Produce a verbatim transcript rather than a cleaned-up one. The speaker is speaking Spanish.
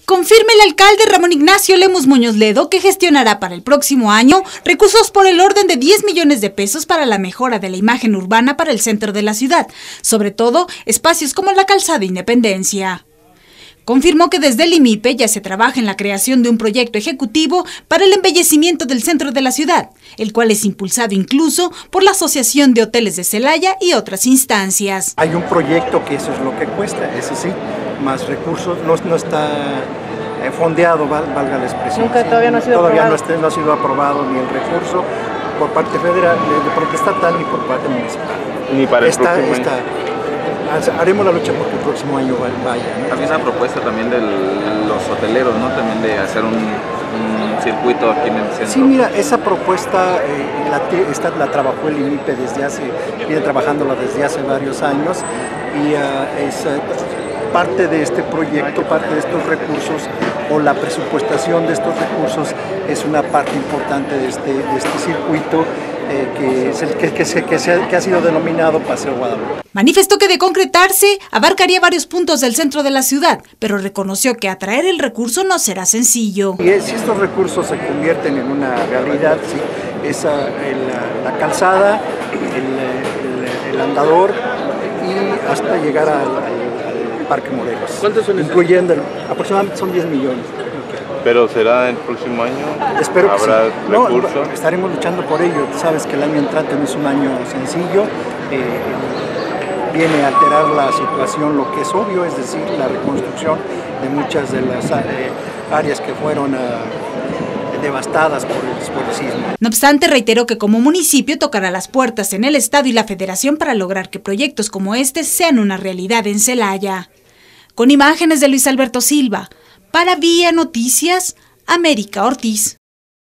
Confirma el alcalde Ramón Ignacio Lemus Muñoz Ledo que gestionará para el próximo año recursos por el orden de diez millones de pesos para la mejora de la imagen urbana para el centro de la ciudad, sobre todo espacios como la Calzada Independencia. Confirmó que desde el I M I P E ya se trabaja en la creación de un proyecto ejecutivo para el embellecimiento del centro de la ciudad, el cual es impulsado incluso por la Asociación de Hoteles de Celaya y otras instancias. Hay un proyecto que eso es lo que cuesta, eso sí, más recursos, no, no está fondeado, valga la expresión. Nunca, todavía no ha sido todavía aprobado. No, está, no ha sido aprobado ni el recurso por parte federal, de parte estatal ni por parte municipal. Ni para el está, próximo está, año. Haremos la lucha porque el próximo año vaya, ¿no? Había una propuesta también de los hoteleros, ¿no? También de hacer un, un circuito aquí en el centro. Sí, mira, esa propuesta eh, la, esta, la trabajó el I M I P E desde hace, viene trabajándola desde hace varios años y uh, es uh, parte de este proyecto, parte de estos recursos o la presupuestación de estos recursos es una parte importante de este, de este circuito eh, que, es el, que, que, se, que, se, que ha sido denominado Paseo Guadalupe. Manifestó que de concretarse abarcaría varios puntos del centro de la ciudad, pero reconoció que atraer el recurso no será sencillo. Y si estos recursos se convierten en una realidad, sí, esa, el, la calzada, el, el, el andador y hasta llegar al, al Parque Morelos. ¿Cuántos son esos? Incluyendo, el, aproximadamente son diez millones. ¿Pero será el próximo año? Espero que ¿Habrá sí. recursos? No, estaremos luchando por ello. Tú sabes que el año entrante no es un año sencillo. Eh, viene a alterar la situación, lo que es obvio, es decir, la reconstrucción de muchas de las eh, áreas que fueron uh, devastadas por el, por el sismo. No obstante, reiteró que como municipio tocará las puertas en el Estado y la Federación para lograr que proyectos como este sean una realidad en Celaya. Con imágenes de Luis Alberto Silva, para Vía Noticias, América Ortiz.